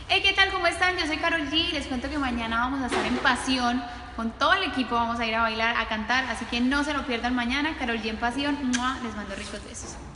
Hey, ¿qué tal? ¿Cómo están? Yo soy Karol G. Les cuento que mañana vamos a estar en Pasión. Con todo el equipo vamos a ir a bailar, a cantar. Así que no se lo pierdan mañana. Karol G en Pasión. ¡Mua! Les mando ricos besos.